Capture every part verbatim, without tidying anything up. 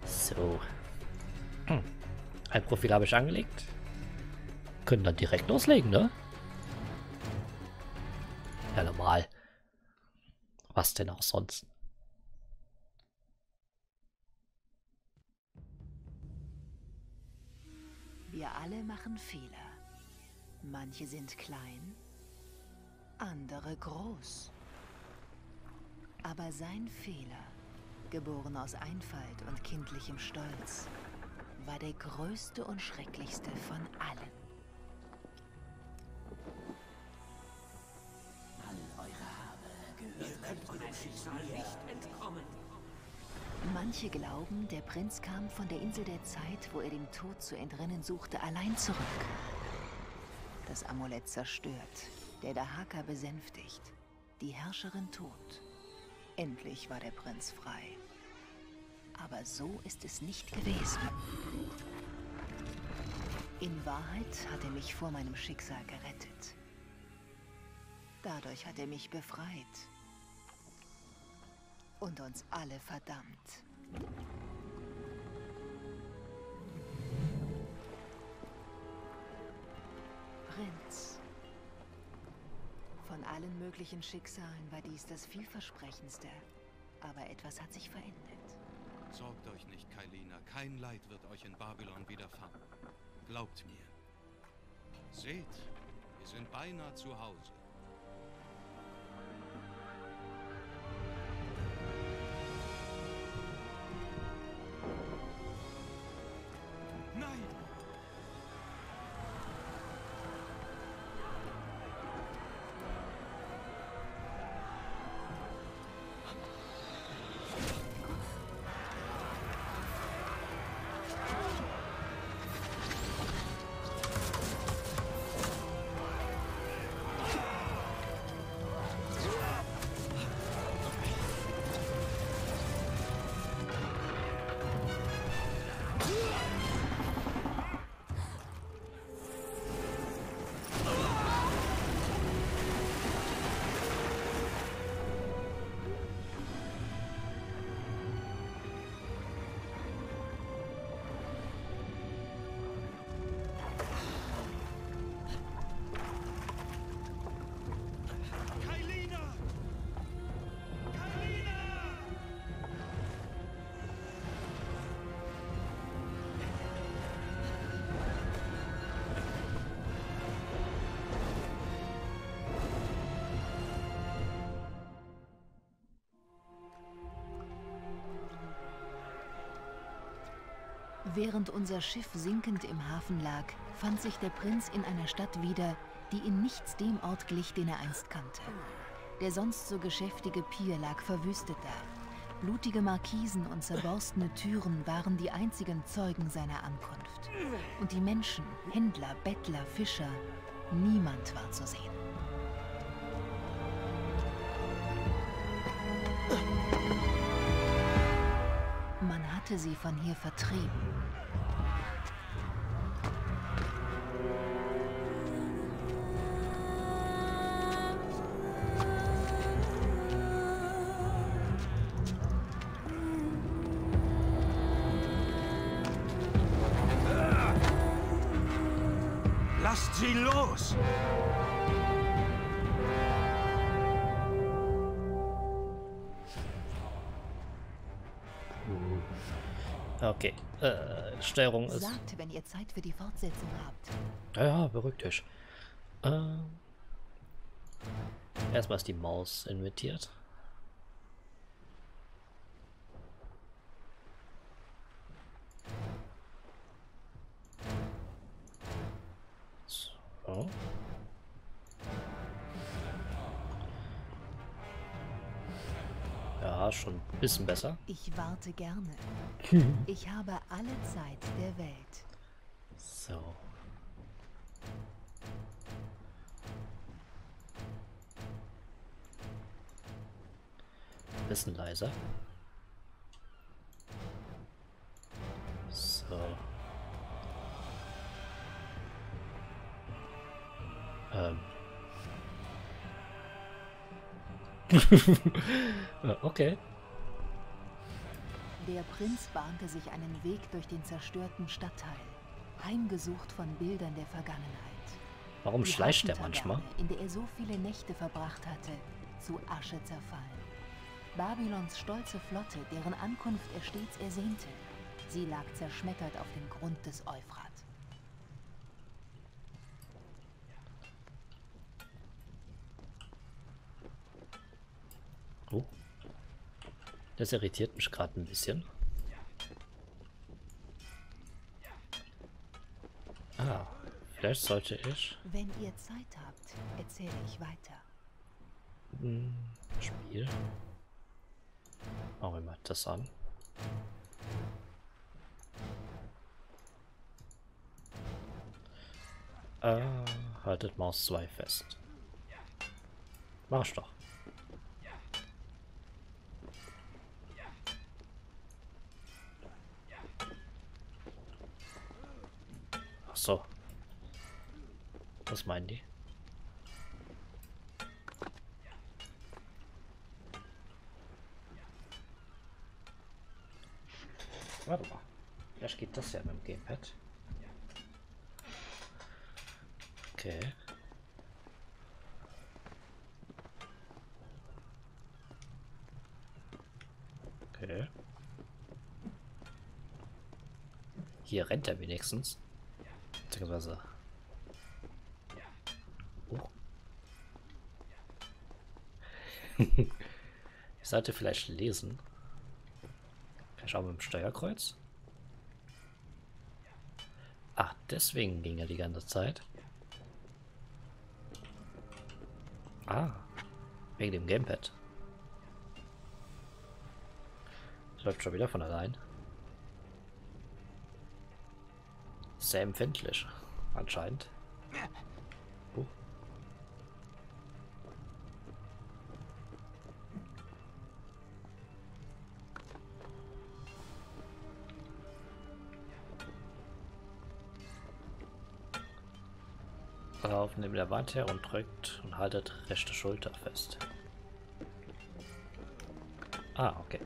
So. Hm. Ein Profil habe ich angelegt. Können dann direkt loslegen, ne? Ja, normal. Was denn auch sonst? Wir alle machen Fehler. Manche sind klein, andere groß. Aber sein Fehler, geboren aus Einfalt und kindlichem Stolz, war der größte und schrecklichste von allen. All eure Habe gehört. Ihr könnt eurem Schicksal nicht entkommen. Manche glauben, der Prinz kam von der Insel der Zeit, wo er dem Tod zu entrinnen suchte, allein zurück. Das Amulett zerstört, der Dahaka besänftigt, die Herrscherin tot. Endlich war der Prinz frei. Aber so ist es nicht gewesen. In Wahrheit hat er mich vor meinem Schicksal gerettet. Dadurch hat er mich befreit. Und uns alle verdammt. Prinz. Von allen möglichen Schicksalen war dies das vielversprechendste. Aber etwas hat sich verändert. Sorgt euch nicht, Kailina. Kein Leid wird euch in Babylon widerfahren. Glaubt mir. Seht, wir sind beinahe zu Hause. Nein! Während unser Schiff sinkend im Hafen lag, fand sich der Prinz in einer Stadt wieder, die in nichts dem Ort glich, den er einst kannte. Der sonst so geschäftige Pier lag verwüstet da. Blutige Markisen und zerborstene Türen waren die einzigen Zeugen seiner Ankunft. Und die Menschen, Händler, Bettler, Fischer, niemand war zu sehen. Man hatte sie von hier vertrieben. Lasst sie los! Okay, äh, Steuerung ist... Sagt, wenn ihr Zeit für die Fortsetzung habt. Ja, ja, beruhigt euch. Äh, erstmal ist die Maus invertiert. So. Ja, schon ein bisschen besser. Ich warte gerne. Ich habe alle Zeit der Welt. So. Bisschen leiser. So. Ähm. Okay. Der Prinz bahnte sich einen Weg durch den zerstörten Stadtteil, heimgesucht von Bildern der Vergangenheit. Warum Die schleicht der Hafentaverne, manchmal? in der er so viele Nächte verbracht hatte, zu Asche zerfallen. Babylons stolze Flotte, deren Ankunft er stets ersehnte, sie lag zerschmettert auf dem Grund des Euphrat. Oh. Das irritiert mich gerade ein bisschen. Ah, vielleicht sollte ich... Wenn ihr Zeit habt, erzähle ich weiter. Hm, Spiel. Machen wir mal das an. Äh, haltet Maus zwei fest. Mach ich doch. Ach so. Was meinen die? Warte mal. Vielleicht geht das ja mit dem Gamepad. Okay. Okay. Hier rennt er wenigstens. Beziehungsweise. Oh. Ich sollte vielleicht lesen. Vielleicht auch mit dem Steuerkreuz. Ach, deswegen ging er die ganze Zeit. Ah, wegen dem Gamepad. Das läuft schon wieder von allein. Sehr empfindlich, anscheinend. Uh. Darauf neben der Wand her und drückt und haltet rechte Schulter fest. Ah, okay.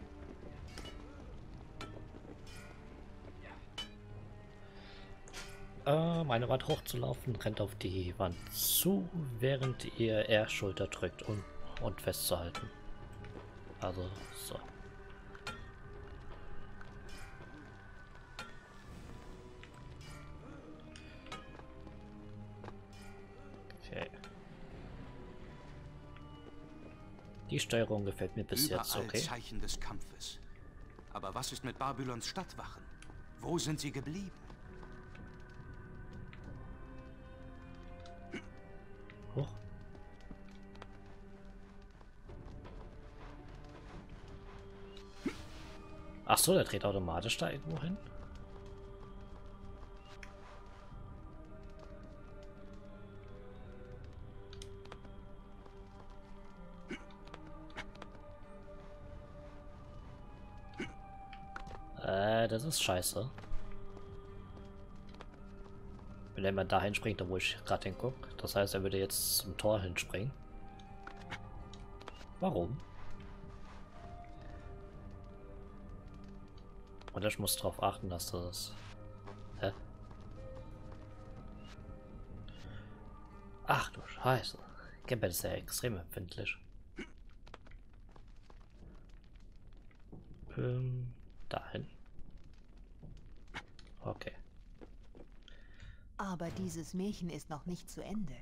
Äh, meine Wand hochzulaufen, rennt auf die Wand zu, während ihr R Schulter drückt und, und festzuhalten. Also so. Okay. Die Steuerung gefällt mir bis Überall jetzt okay. Zeichen des Kampfes. Aber was ist mit Babylons Stadtwachen? Wo sind sie geblieben? Hoch. Ach so, der dreht automatisch da irgendwo hin. Äh, das ist scheiße. Wenn er mal dahin springt, wo ich gerade hingucke. Das heißt, er würde jetzt zum Tor hinspringen. Warum? Und ich muss darauf achten, dass das... Hä? Ach du Scheiße. Gamepad ist ja extrem empfindlich. Ähm, dahin. Okay. Aber dieses Märchen ist noch nicht zu Ende.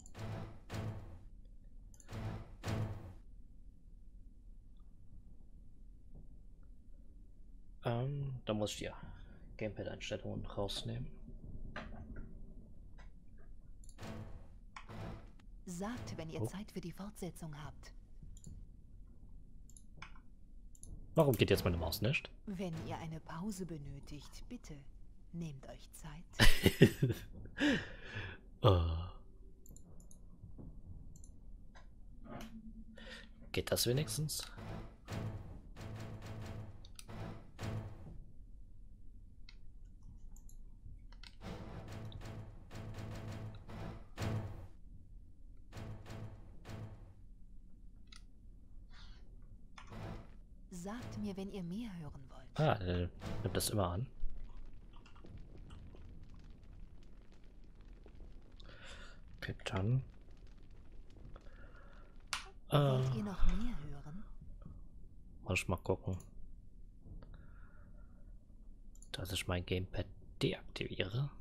Ähm, da muss ich die Gamepad-Einstellungen rausnehmen. Sagt, wenn ihr Oh. Zeit für die Fortsetzung habt. Warum geht jetzt meine Maus nicht? Wenn ihr eine Pause benötigt, bitte, nehmt euch Zeit. Oh. Geht das wenigstens? Sagt mir, wenn ihr mehr hören wollt. Ah, äh, nimmt das immer an. Okay, dann. Wollt Äh, ihr noch mehr hören? muss ich mal gucken. Dass ich mein Gamepad deaktiviere.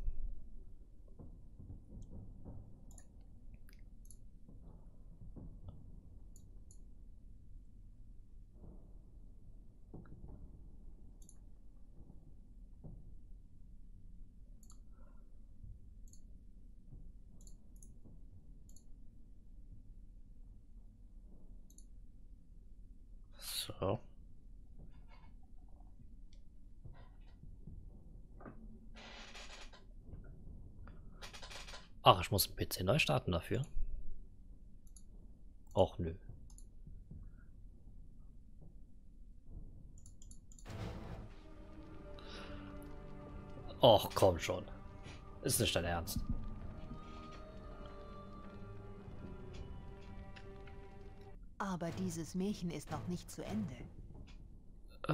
So. Ach, ich muss den P C neu starten dafür. Och nö. Och, komm schon. Ist nicht dein Ernst. Aber dieses Märchen ist noch nicht zu Ende. Äh.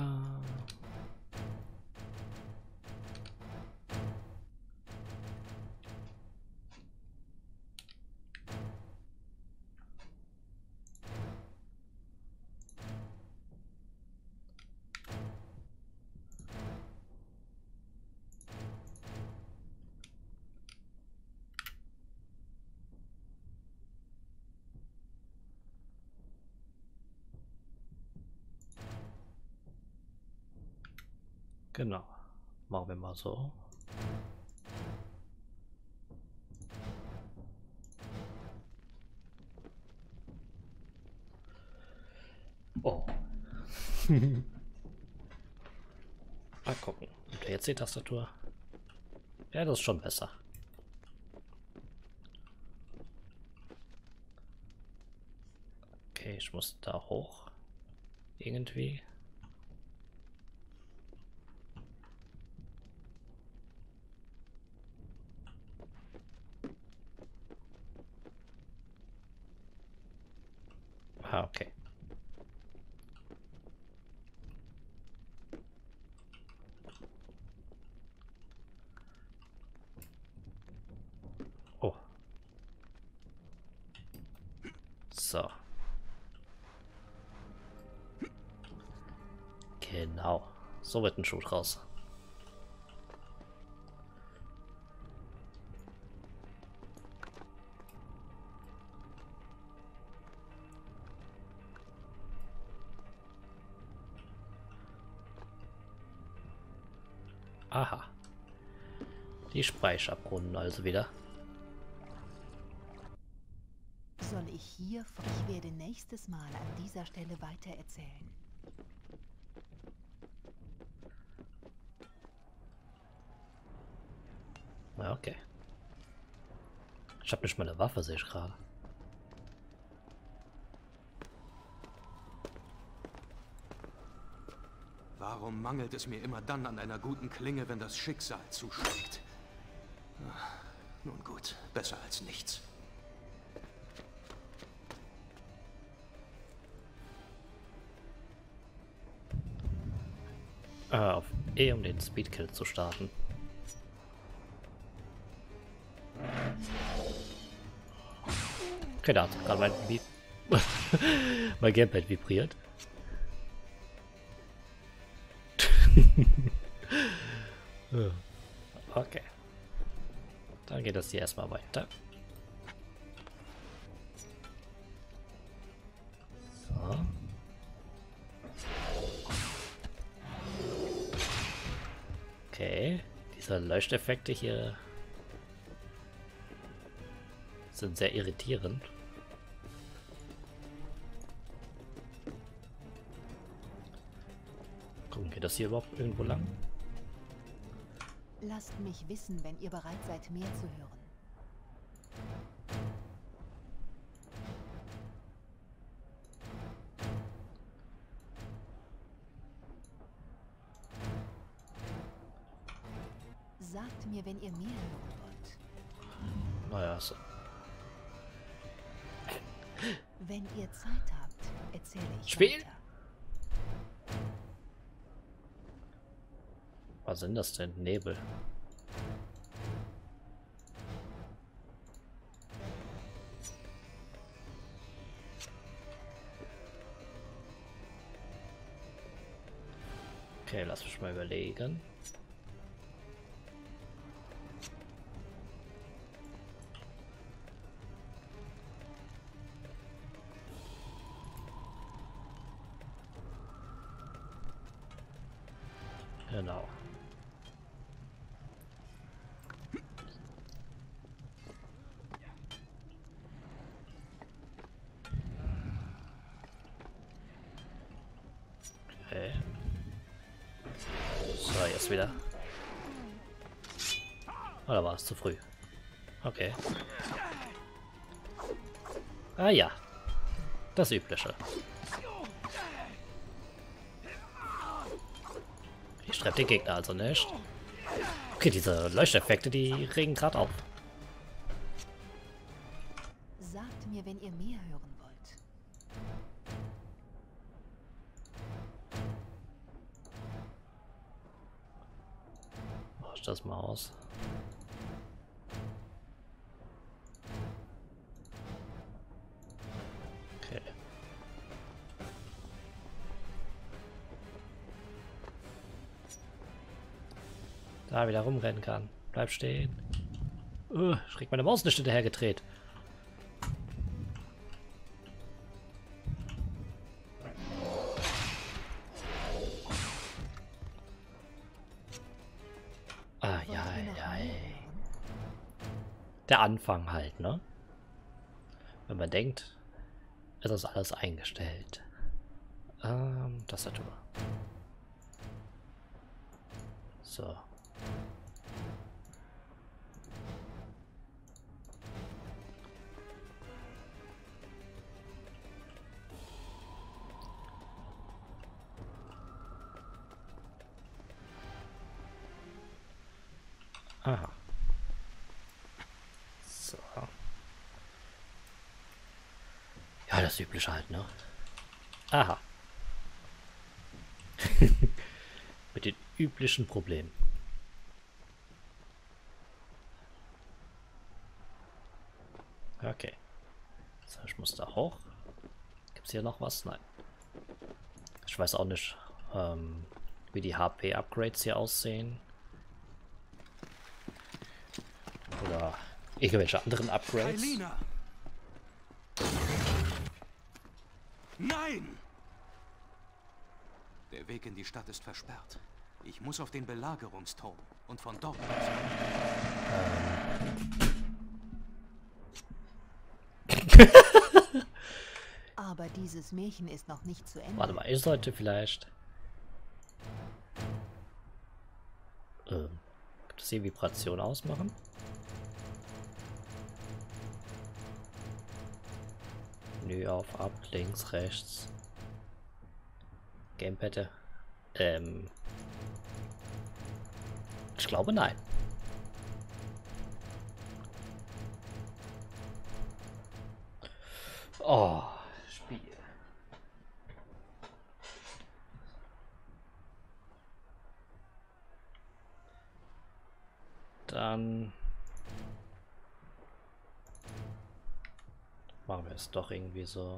Genau. Machen wir mal so. Oh. Mal gucken. Und jetzt die Tastatur. Ja, das ist schon besser. Okay, ich muss da hoch. Irgendwie. Ah, okay. Oh. So. Genau. So wird ein Schuh draus. Aha. Die Speicherbrunnen also wieder. Soll ich hier... Ich werde nächstes Mal an dieser Stelle weiter erzählen. Na, okay. Ich habe nicht mal eine Waffe, sehe ich gerade. Warum mangelt es mir immer dann an einer guten Klinge, wenn das Schicksal zuschlägt? Ach, nun gut, besser als nichts. Äh, auf E, um den Speedkill zu starten. Okay, da hat gerade mein, Vi mein Gamepad vibriert. Okay. Dann geht das hier erstmal weiter. So. Okay. Diese Leuchteffekte hier sind sehr irritierend. Gucken, geht das hier überhaupt irgendwo lang? Lasst mich wissen, wenn ihr bereit seid, mehr zu hören. Sagt mir, wenn ihr mehr hören wollt. Naja, so. Wenn ihr Zeit habt, erzähle ich Spiel? weiter. Was sind das denn? Nebel. Okay, lass mich mal überlegen. Genau. Okay. So, jetzt wieder. Oder war es zu früh? Okay. Ah ja. Das Übliche. Ich treffe den Gegner also nicht. Okay, diese Leuchteffekte, die regen gerade auf. Sagt mir, wenn ihr mehr hören wollt. Mach ich das mal aus. Okay. Da wieder rumrennen kann. Bleib stehen. Uh, ich krieg meine Maus nicht hinterher gedreht. Ah, ja, ja. Der Anfang halt, ne? Wenn man denkt, ist das alles eingestellt. Ähm, Tastatur. So. Aha. So. Ja, das Übliche halt, ne? Aha. Mit den üblichen Problemen. Okay. So, ich muss da hoch. Gibt es hier noch was? Nein. Ich weiß auch nicht, ähm, wie die H P-Upgrades hier aussehen. Oder irgendwelche anderen Upgrades. Kailina! Nein! Der Weg in die Stadt ist versperrt. Ich muss auf den Belagerungsturm und von dort aus. Aber dieses Märchen ist noch nicht zu Ende. Warte mal, ich sollte vielleicht... Ähm, gibt es hier Vibration ausmachen? Menü auf, ab, links, rechts. Gamepad. Ähm. Ich glaube nein. Oh, Spiel. Dann machen wir es doch irgendwie so.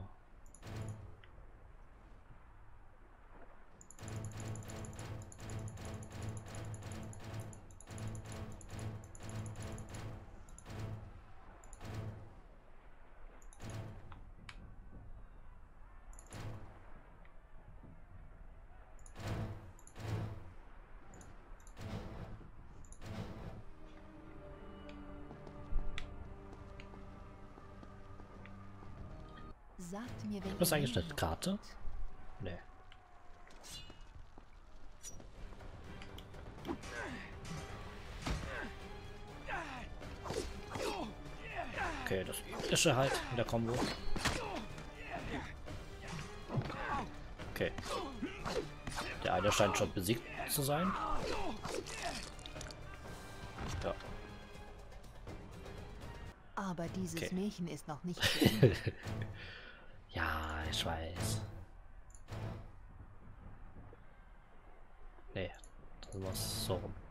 Sagt mir, wenn Was ist ihr eigentlich mehr eine hören Karte? wollt. Nee. Okay, das Übliche halt in der Combo. Okay. Der eine scheint schon besiegt zu sein. Ja. Aber dieses Okay. Märchen ist noch nicht zu Ende. Ja, ich weiß. Nee, das Also was so rum.